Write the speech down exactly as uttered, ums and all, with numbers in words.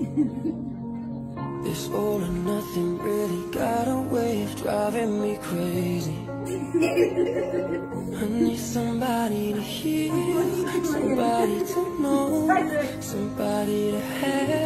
This all or nothing really got a way of driving me crazy. I need somebody to hear, somebody to know, somebody to have.